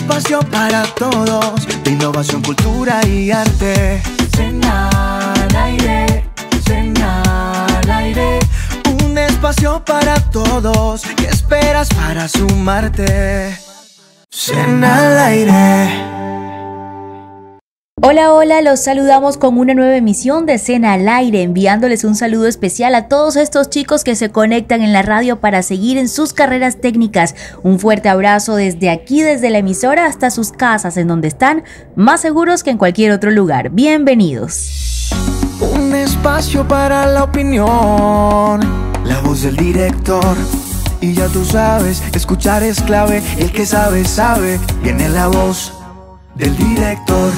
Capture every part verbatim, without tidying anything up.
espacio para todos, de innovación, cultura y arte. Cena al aire, cena al aire. Un espacio para todos, ¿qué esperas para sumarte? Cena al aire. Hola, hola, los saludamos con una nueva emisión de Cena al Aire, enviándoles un saludo especial a todos estos chicos que se conectan en la radio para seguir en sus carreras técnicas. Un fuerte abrazo desde aquí, desde la emisora hasta sus casas, en donde están más seguros que en cualquier otro lugar. Bienvenidos. Un espacio para la opinión, la voz del director. Y ya tú sabes, escuchar es clave, el que sabe, sabe. Viene la voz del director.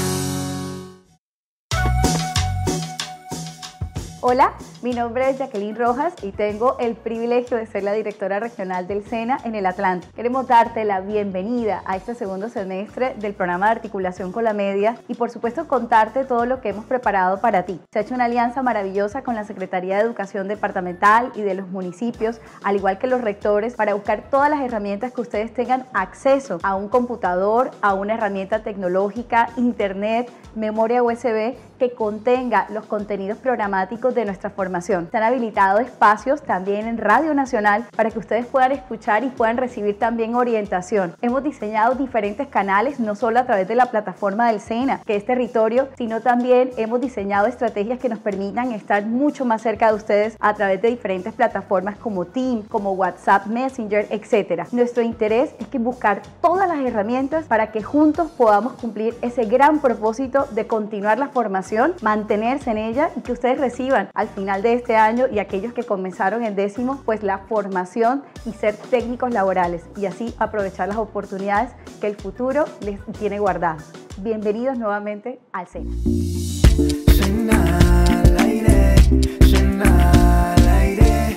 Hola, mi nombre es Jacqueline Rojas y tengo el privilegio de ser la directora regional del SENA en el Atlántico. Queremos darte la bienvenida a este segundo semestre del programa de articulación con la media y por supuesto contarte todo lo que hemos preparado para ti. Se ha hecho una alianza maravillosa con la Secretaría de Educación Departamental y de los municipios, al igual que los rectores, para buscar todas las herramientas que ustedes tengan acceso a un computador, a una herramienta tecnológica, internet, memoria U S B que contenga los contenidos programáticos de nuestra formación. Se han habilitado espacios también en Radio Nacional para que ustedes puedan escuchar y puedan recibir también orientación. Hemos diseñado diferentes canales, no solo a través de la plataforma del SENA, que es territorio, sino también hemos diseñado estrategias que nos permitan estar mucho más cerca de ustedes a través de diferentes plataformas como Teams, como WhatsApp, Messenger, etcétera. Nuestro interés es que buscar todas las herramientas para que juntos podamos cumplir ese gran propósito de continuar la formación, mantenerse en ella y que ustedes reciban al final de este año y aquellos que comenzaron en décimo, pues la formación y ser técnicos laborales y así aprovechar las oportunidades que el futuro les tiene guardadas. Bienvenidos nuevamente al SENA. Cena al aire, cena al aire.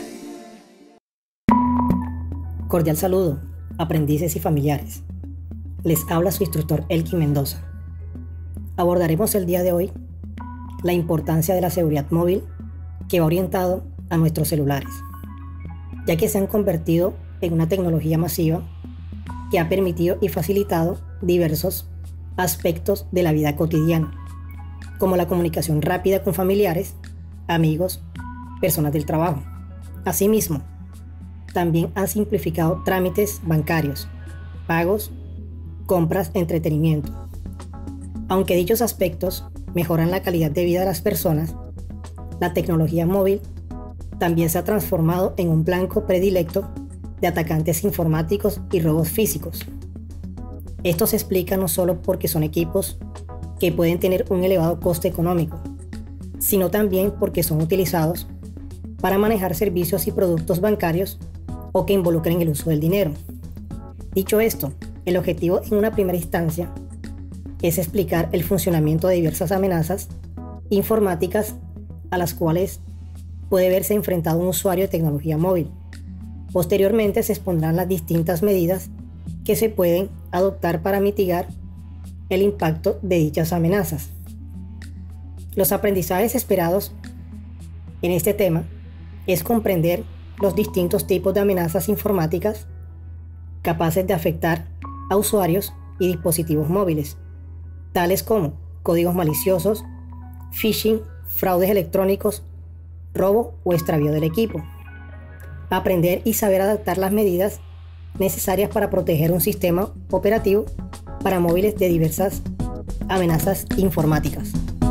Cordial saludo, aprendices y familiares. Les habla su instructor Elkin Mendoza. Abordaremos el día de hoy la importancia de la seguridad móvil que va orientado a nuestros celulares, ya que se han convertido en una tecnología masiva que ha permitido y facilitado diversos aspectos de la vida cotidiana, como la comunicación rápida con familiares, amigos, personas del trabajo. Asimismo, también han simplificado trámites bancarios, pagos, compras, entretenimiento. Aunque dichos aspectos mejoran la calidad de vida de las personas, la tecnología móvil también se ha transformado en un blanco predilecto de atacantes informáticos y robos físicos. Esto se explica no solo porque son equipos que pueden tener un elevado coste económico, sino también porque son utilizados para manejar servicios y productos bancarios o que involucren el uso del dinero. Dicho esto, el objetivo en una primera instancia es explicar el funcionamiento de diversas amenazas informáticas a las cuales puede verse enfrentado un usuario de tecnología móvil. Posteriormente se expondrán las distintas medidas que se pueden adoptar para mitigar el impacto de dichas amenazas. Los aprendizajes esperados en este tema es comprender los distintos tipos de amenazas informáticas capaces de afectar a usuarios y dispositivos móviles, tales como códigos maliciosos, phishing, fraudes electrónicos, robo o extravío del equipo. Aprender y saber adaptar las medidas necesarias para proteger un sistema operativo para móviles de diversas amenazas informáticas.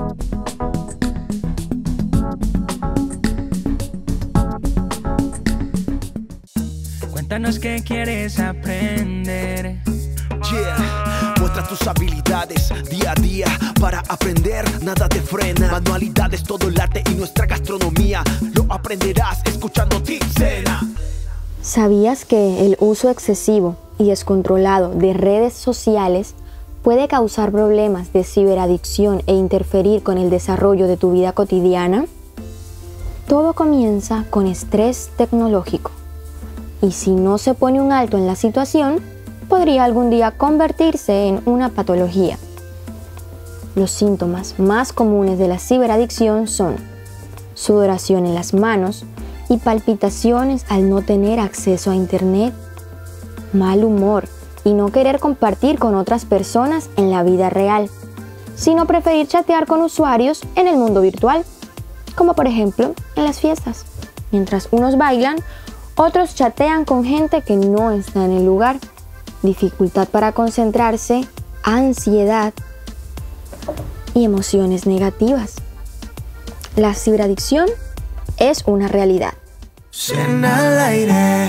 Cuéntanos qué quieres aprender. Yeah, muestra tus habilidades día a día para aprender, nada te frena. Manualidades, todo el arte y nuestra gastronomía lo aprenderás escuchando Team SENA. ¿Sabías que el uso excesivo y descontrolado de redes sociales puede causar problemas de ciberadicción e interferir con el desarrollo de tu vida cotidiana? Todo comienza con estrés tecnológico. Y si no se pone un alto en la situación, podría algún día convertirse en una patología. Los síntomas más comunes de la ciberadicción son sudoración en las manos y palpitaciones al no tener acceso a internet, mal humor, y no querer compartir con otras personas en la vida real, sino preferir chatear con usuarios en el mundo virtual, como por ejemplo en las fiestas. Mientras unos bailan, otros chatean con gente que no está en el lugar. Dificultad para concentrarse, ansiedad y emociones negativas. La ciberadicción es una realidad. Cena al aire.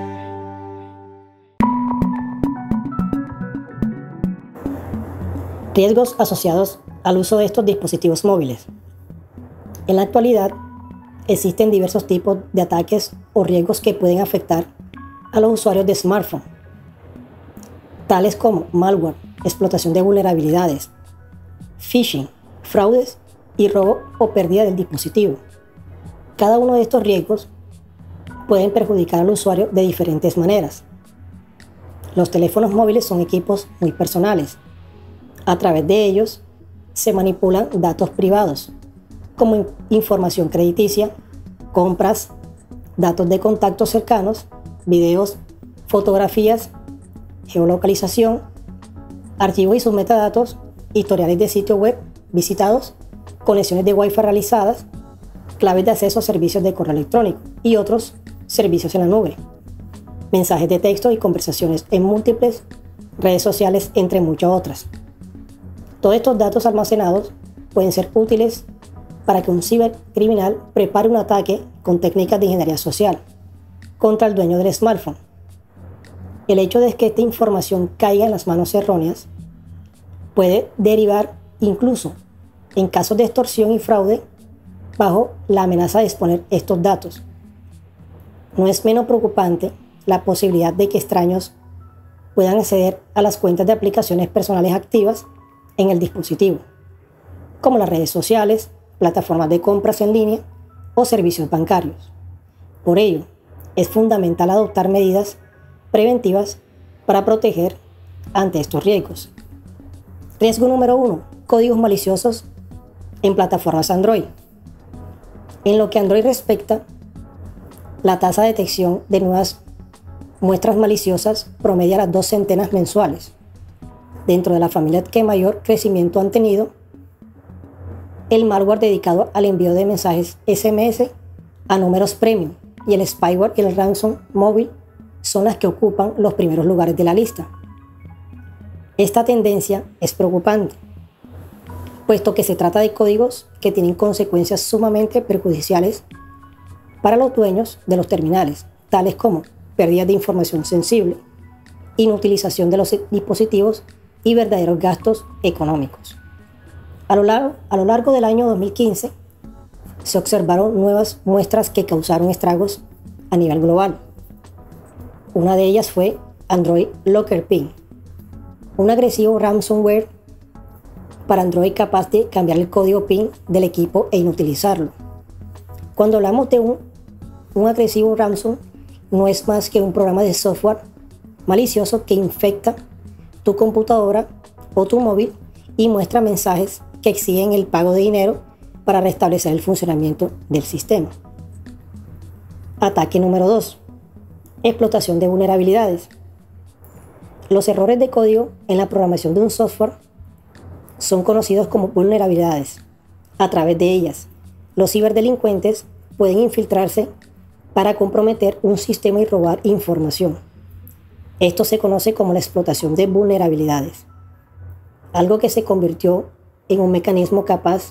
Riesgos asociados al uso de estos dispositivos móviles. En la actualidad, existen diversos tipos de ataques o riesgos que pueden afectar a los usuarios de smartphone, tales como malware, explotación de vulnerabilidades, phishing, fraudes y robo o pérdida del dispositivo. Cada uno de estos riesgos pueden perjudicar al usuario de diferentes maneras. Los teléfonos móviles son equipos muy personales. A través de ellos se manipulan datos privados, como información crediticia, compras, datos de contactos cercanos, videos, fotografías, geolocalización, archivos y sus metadatos, historiales de sitios web visitados, conexiones de Wi-Fi realizadas, claves de acceso a servicios de correo electrónico y otros servicios en la nube, mensajes de texto y conversaciones en múltiples redes sociales, entre muchas otras. Todos estos datos almacenados pueden ser útiles para que un cibercriminal prepare un ataque con técnicas de ingeniería social contra el dueño del smartphone. El hecho de que esta información caiga en las manos erróneas puede derivar incluso en casos de extorsión y fraude bajo la amenaza de exponer estos datos. No es menos preocupante la posibilidad de que extraños puedan acceder a las cuentas de aplicaciones personales activas en el dispositivo, como las redes sociales, plataformas de compras en línea o servicios bancarios. Por ello, es fundamental adoptar medidas preventivas para proteger ante estos riesgos. Riesgo número uno. Códigos maliciosos en plataformas Android. En lo que Android respecta, la tasa de detección de nuevas muestras maliciosas promedia las dos centenas mensuales. Dentro de la familia que mayor crecimiento han tenido, el malware dedicado al envío de mensajes S M S a números premium y el spyware y el ransom móvil son las que ocupan los primeros lugares de la lista. Esta tendencia es preocupante, puesto que se trata de códigos que tienen consecuencias sumamente perjudiciales para los dueños de los terminales, tales como pérdida de información sensible, inutilización de los dispositivos y verdaderos gastos económicos. A lo largo, a lo largo del año dos mil quince, se observaron nuevas muestras que causaron estragos a nivel global. Una de ellas fue Android Locker Pin, un agresivo ransomware para Android capaz de cambiar el código PIN del equipo e inutilizarlo. Cuando hablamos de un, un agresivo ransom, no es más que un programa de software malicioso que infecta tu computadora o tu móvil y muestra mensajes que exigen el pago de dinero para restablecer el funcionamiento del sistema. Ataque número dos. Explotación de vulnerabilidades. Los errores de código en la programación de un software son conocidos como vulnerabilidades. A través de ellas, los ciberdelincuentes pueden infiltrarse para comprometer un sistema y robar información. Esto se conoce como la explotación de vulnerabilidades, algo que se convirtió en un mecanismo capaz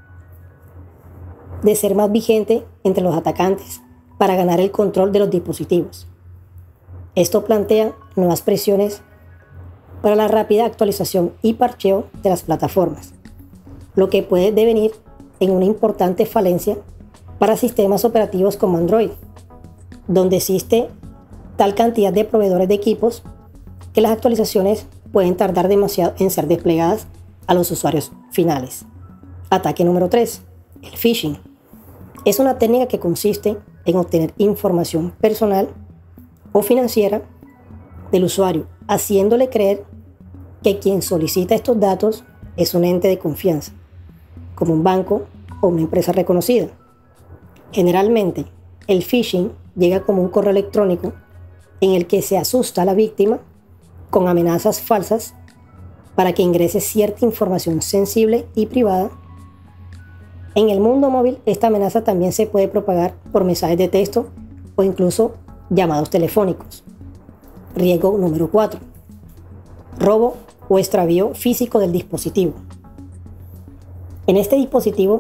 de ser más vigente entre los atacantes para ganar el control de los dispositivos. Esto plantea nuevas presiones para la rápida actualización y parcheo de las plataformas, lo que puede devenir en una importante falencia para sistemas operativos como Android, donde existe tal cantidad de proveedores de equipos que las actualizaciones pueden tardar demasiado en ser desplegadas a los usuarios finales. Ataque número tres. El phishing. Es una técnica que consiste en obtener información personal o financiera del usuario, haciéndole creer que quien solicita estos datos es un ente de confianza, como un banco o una empresa reconocida. Generalmente, el phishing llega como un correo electrónico en el que se asusta a la víctima con amenazas falsas para que ingrese cierta información sensible y privada. En el mundo móvil, esta amenaza también se puede propagar por mensajes de texto o incluso llamados telefónicos. Riesgo número cuatro. Robo o extravío físico del dispositivo. En este dispositivo,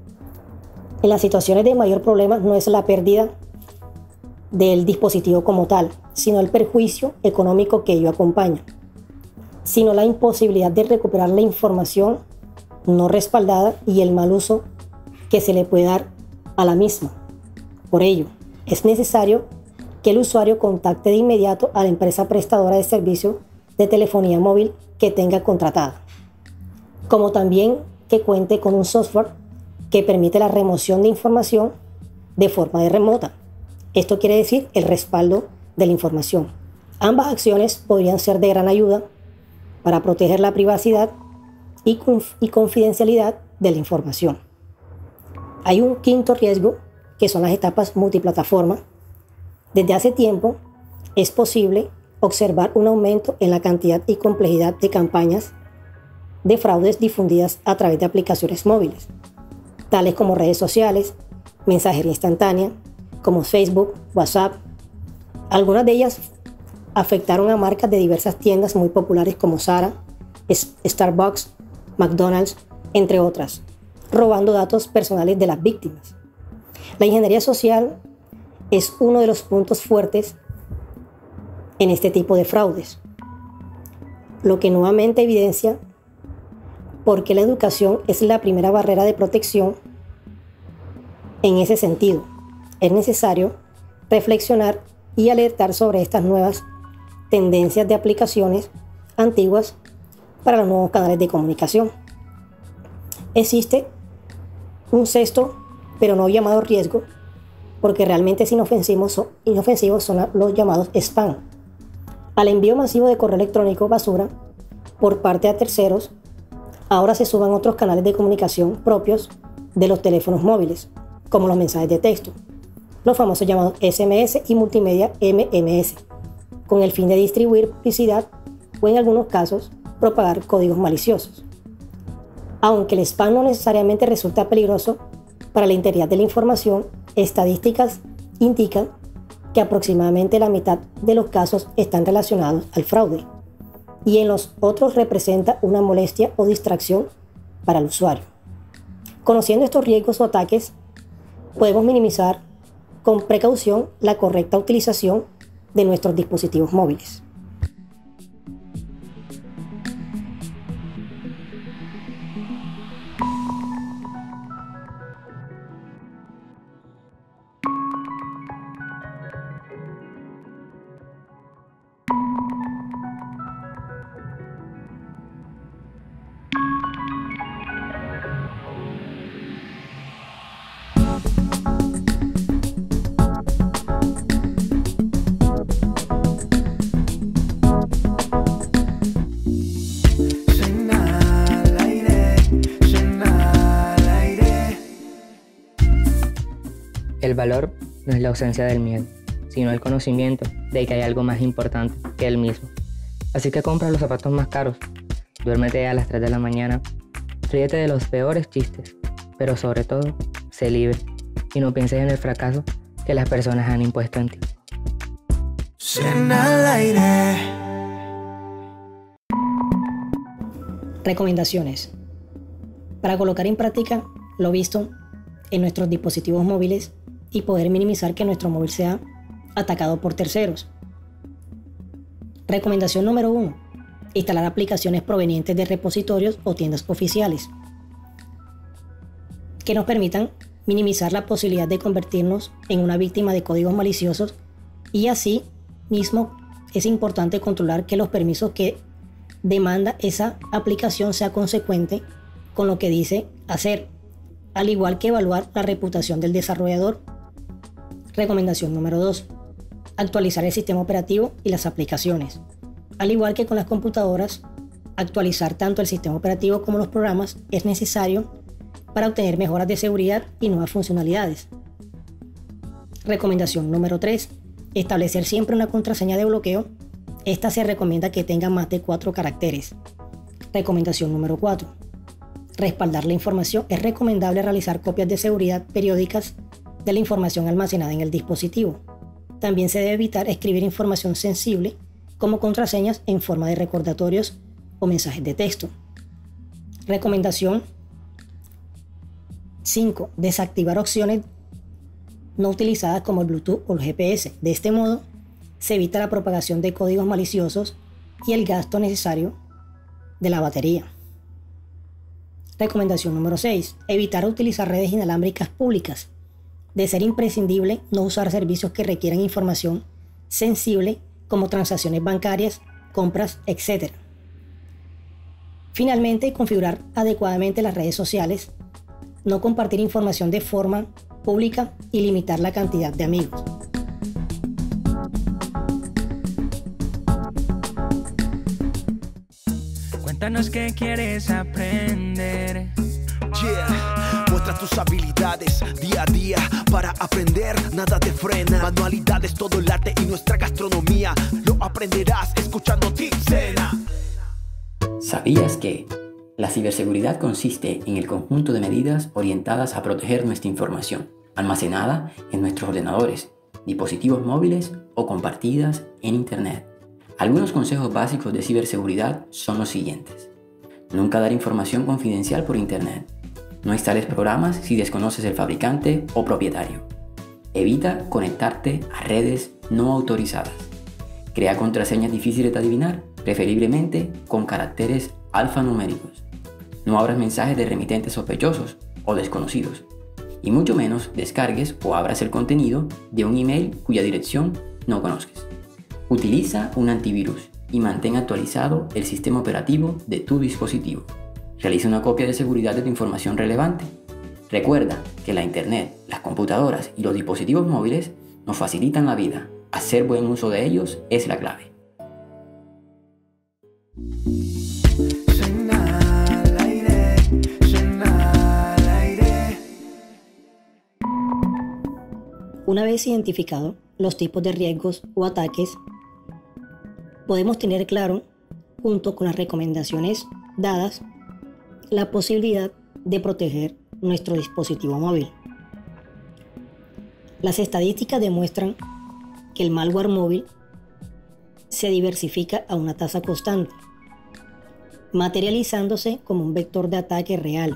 en las situaciones de mayor problema no es la pérdida del dispositivo como tal, sino el perjuicio económico que ello acompaña, sino la imposibilidad de recuperar la información no respaldada y el mal uso que se le puede dar a la misma. Por ello, es necesario que el usuario contacte de inmediato a la empresa prestadora de servicio de telefonía móvil que tenga contratada, como también que cuente con un software que permite la remoción de información de forma de remota. Esto quiere decir el respaldo de la información. Ambas acciones podrían ser de gran ayuda para proteger la privacidad y, conf- y confidencialidad de la información. Hay un quinto riesgo, que son las etapas multiplataforma. Desde hace tiempo es posible observar un aumento en la cantidad y complejidad de campañas de fraudes difundidas a través de aplicaciones móviles, tales como redes sociales, mensajería instantánea, como Facebook, WhatsApp. Algunas de ellas afectaron a marcas de diversas tiendas muy populares como Zara, Starbucks, McDonald's, entre otras, robando datos personales de las víctimas. La ingeniería social es uno de los puntos fuertes en este tipo de fraudes, lo que nuevamente evidencia por qué la educación es la primera barrera de protección. En ese sentido, es necesario reflexionar y alertar sobre estas nuevas tendencias de aplicaciones antiguas para los nuevos canales de comunicación. Existe un sexto, pero no llamado riesgo, porque realmente es inofensivo, son, inofensivos son los llamados spam. Al envío masivo de correo electrónico basura por parte de terceros, ahora se suban otros canales de comunicación propios de los teléfonos móviles, como los mensajes de texto, los famosos llamados S M S y multimedia M M S, con el fin de distribuir publicidad o en algunos casos propagar códigos maliciosos. Aunque el spam no necesariamente resulta peligroso para la integridad de la información, estadísticas indican que aproximadamente la mitad de los casos están relacionados al fraude y en los otros representa una molestia o distracción para el usuario. Conociendo estos riesgos o ataques, podemos minimizar con precaución la correcta utilización de nuestros dispositivos móviles. El valor no es la ausencia del miedo, sino el conocimiento de que hay algo más importante que el mismo. Así que compra los zapatos más caros, duérmete a las tres de la mañana, ríete de los peores chistes, pero sobre todo, sé libre y no pienses en el fracaso que las personas han impuesto en ti. Cena al aire. Recomendaciones. Para colocar en práctica lo visto en nuestros dispositivos móviles y poder minimizar que nuestro móvil sea atacado por terceros. Recomendación número uno. Instalar aplicaciones provenientes de repositorios o tiendas oficiales que nos permitan minimizar la posibilidad de convertirnos en una víctima de códigos maliciosos, y así mismo es importante controlar que los permisos que demanda esa aplicación sea consecuente con lo que dice hacer, al igual que evaluar la reputación del desarrollador. Recomendación número dos. Actualizar el sistema operativo y las aplicaciones. Al igual que con las computadoras, actualizar tanto el sistema operativo como los programas es necesario para obtener mejoras de seguridad y nuevas funcionalidades. Recomendación número tres. Establecer siempre una contraseña de bloqueo Esta se recomienda que tenga más de cuatro caracteres. Recomendación número cuatro. Respaldar la información. Es recomendable realizar copias de seguridad periódicas de la información almacenada en el dispositivo. También se debe evitar escribir información sensible como contraseñas en forma de recordatorios o mensajes de texto. Recomendación cinco. Desactivar opciones no utilizadas como el Bluetooth o el G P S. De este modo, se evita la propagación de códigos maliciosos y el gasto necesario de la batería. Recomendación número seis. Evitar utilizar redes inalámbricas públicas. De ser imprescindible, no usar servicios que requieran información sensible como transacciones bancarias, compras, etcétera. Finalmente, configurar adecuadamente las redes sociales, no compartir información de forma pública y limitar la cantidad de amigos. Cuéntanos qué quieres aprender. Yeah, muestra tus habilidades día a día para aprender, nada te frena. Manualidades, todo el arte y nuestra gastronomía lo aprenderás escuchando Tipcena. ¿Sabías que la ciberseguridad consiste en el conjunto de medidas orientadas a proteger nuestra información, almacenada en nuestros ordenadores, dispositivos móviles o compartidas en Internet? Algunos consejos básicos de ciberseguridad son los siguientes. Nunca dar información confidencial por Internet. No instales programas si desconoces el fabricante o propietario. Evita conectarte a redes no autorizadas. Crea contraseñas difíciles de adivinar, preferiblemente con caracteres alfanuméricos. No abras mensajes de remitentes sospechosos o desconocidos. Y mucho menos descargues o abras el contenido de un email cuya dirección no conozcas. Utiliza un antivirus y mantén actualizado el sistema operativo de tu dispositivo. Realiza una copia de seguridad de tu información relevante. Recuerda que la Internet, las computadoras y los dispositivos móviles nos facilitan la vida. Hacer buen uso de ellos es la clave. Una vez identificados los tipos de riesgos o ataques, podemos tener claro, junto con las recomendaciones dadas, la posibilidad de proteger nuestro dispositivo móvil. Las estadísticas demuestran que el malware móvil se diversifica a una tasa constante, materializándose como un vector de ataque real.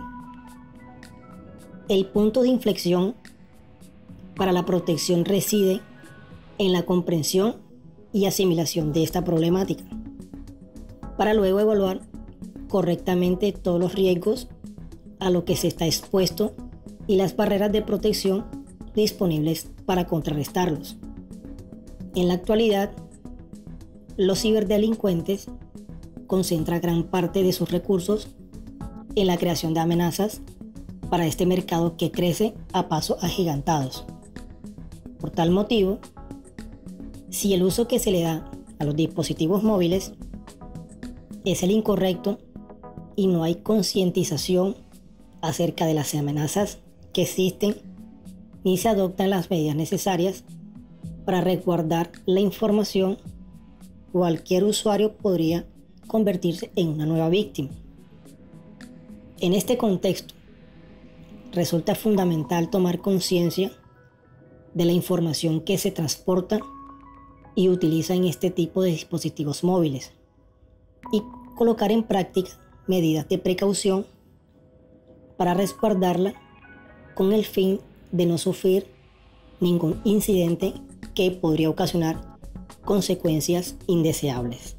El punto de inflexión para la protección reside en la comprensión y asimilación de esta problemática, para luego evaluar correctamente todos los riesgos a los que se está expuesto y las barreras de protección disponibles para contrarrestarlos. En la actualidad, los ciberdelincuentes concentran gran parte de sus recursos en la creación de amenazas para este mercado que crece a pasos agigantados. Por tal motivo, si el uso que se le da a los dispositivos móviles es el incorrecto y no hay concientización acerca de las amenazas que existen, ni se adoptan las medidas necesarias para resguardar la información, cualquier usuario podría convertirse en una nueva víctima. En este contexto, resulta fundamental tomar conciencia de la información que se transporta y utiliza en este tipo de dispositivos móviles y colocar en práctica medidas de precaución para resguardarla con el fin de no sufrir ningún incidente que podría ocasionar consecuencias indeseables.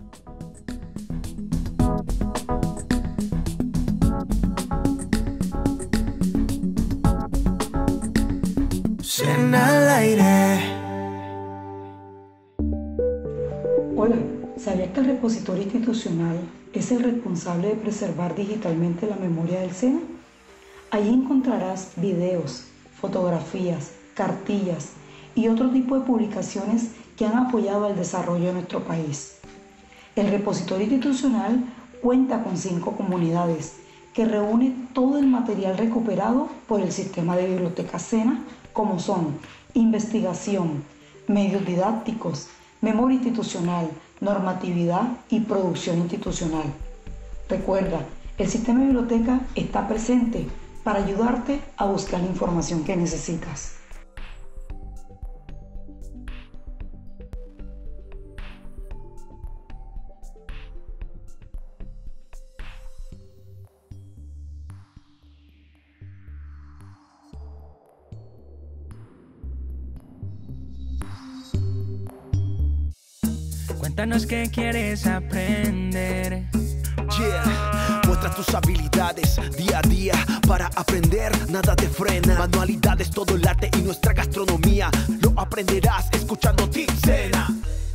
Cena al aire. Hola, ¿sabías que el repositorio institucional es el responsable de preservar digitalmente la memoria del SENA? Allí encontrarás videos, fotografías, cartillas y otro tipo de publicaciones que han apoyado al desarrollo de nuestro país. El repositorio institucional cuenta con cinco comunidades que reúne todo el material recuperado por el sistema de bibliotecas SENA, como son investigación, medios didácticos, memoria institucional, normatividad y producción institucional. Recuerda, el sistema de biblioteca está presente para ayudarte a buscar la información que necesitas. Cuéntanos qué quieres aprender. Yeah, muestra tus habilidades día a día para aprender, nada te frena. Manualidades, todo el arte y nuestra gastronomía lo aprenderás escuchando Ticena.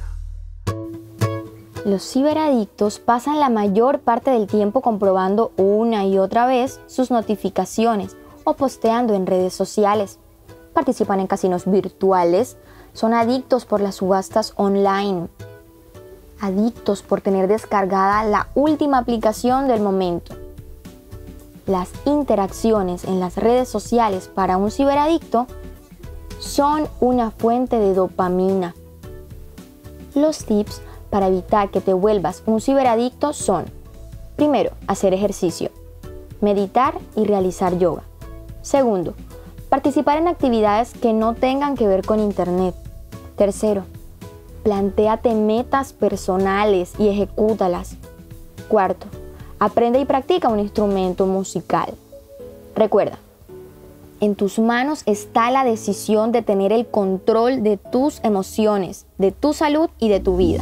Los ciberadictos pasan la mayor parte del tiempo comprobando una y otra vez sus notificaciones o posteando en redes sociales. Participan en casinos virtuales, son adictos por las subastas online. Adictos por tener descargada la última aplicación del momento. Las interacciones en las redes sociales para un ciberadicto son una fuente de dopamina. Los tips para evitar que te vuelvas un ciberadicto son: primero, hacer ejercicio, meditar y realizar yoga. Segundo, participar en actividades que no tengan que ver con internet. Tercero, plantéate metas personales y ejecútalas. Cuarto, aprende y practica un instrumento musical. Recuerda, en tus manos está la decisión de tener el control de tus emociones, de tu salud y de tu vida.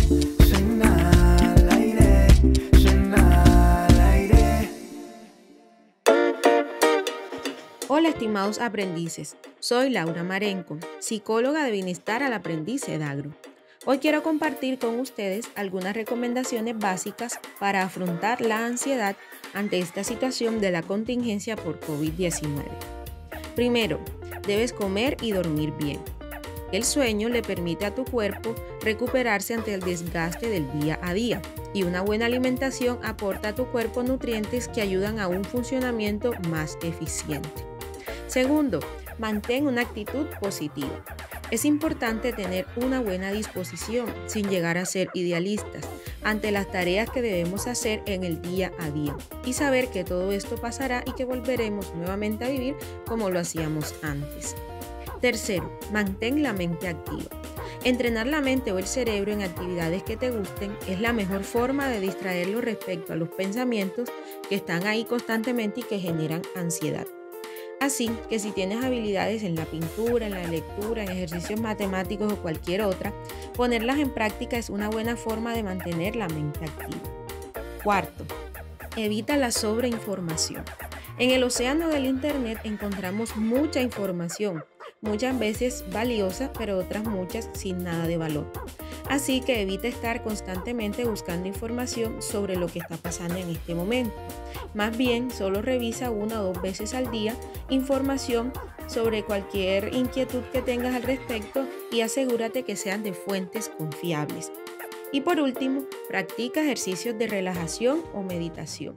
Hola estimados aprendices, soy Laura Marenco, psicóloga de bienestar al aprendiz EDAGRO. Hoy quiero compartir con ustedes algunas recomendaciones básicas para afrontar la ansiedad ante esta situación de la contingencia por COVID diecinueve. Primero, debes comer y dormir bien. El sueño le permite a tu cuerpo recuperarse ante el desgaste del día a día y una buena alimentación aporta a tu cuerpo nutrientes que ayudan a un funcionamiento más eficiente. Segundo, mantén una actitud positiva. Es importante tener una buena disposición sin llegar a ser idealistas ante las tareas que debemos hacer en el día a día y saber que todo esto pasará y que volveremos nuevamente a vivir como lo hacíamos antes. Tercero, mantén la mente activa. Entrenar la mente o el cerebro en actividades que te gusten es la mejor forma de distraerlo respecto a los pensamientos que están ahí constantemente y que generan ansiedad. Así que si tienes habilidades en la pintura, en la lectura, en ejercicios matemáticos o cualquier otra, ponerlas en práctica es una buena forma de mantener la mente activa. Cuarto, evita la sobreinformación. En el océano del Internet encontramos mucha información, muchas veces valiosas, pero otras muchas sin nada de valor. Así que evita estar constantemente buscando información sobre lo que está pasando en este momento. Más bien, solo revisa una o dos veces al día información sobre cualquier inquietud que tengas al respecto y asegúrate que sean de fuentes confiables. Y por último, practica ejercicios de relajación o meditación.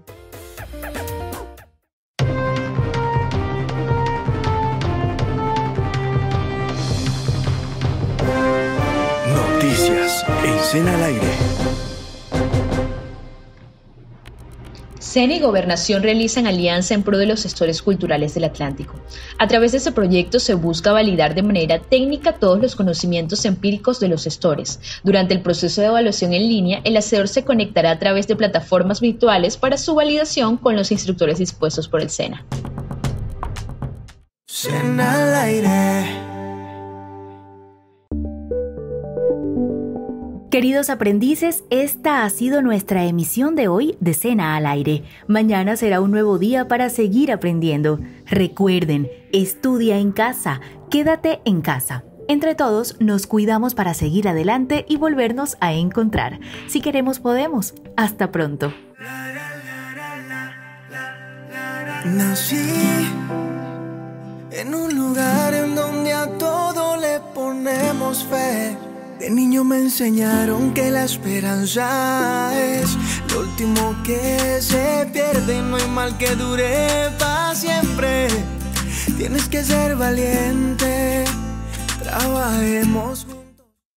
Noticias en Cena al Aire. SENA y Gobernación realizan alianza en pro de los gestores culturales del Atlántico. A través de este proyecto se busca validar de manera técnica todos los conocimientos empíricos de los gestores. Durante el proceso de evaluación en línea, el hacedor se conectará a través de plataformas virtuales para su validación con los instructores dispuestos por el SENA. Cena al Aire. Queridos aprendices, esta ha sido nuestra emisión de hoy de Cena al Aire. Mañana será un nuevo día para seguir aprendiendo. Recuerden, estudia en casa, quédate en casa. Entre todos nos cuidamos para seguir adelante y volvernos a encontrar. Si queremos, podemos. Hasta pronto. Nací en un lugar en donde a todo le ponemos fe. De niño me enseñaron que la esperanza es lo último que se pierde. No hay mal que dure para siempre. Tienes que ser valiente. Trabajemos.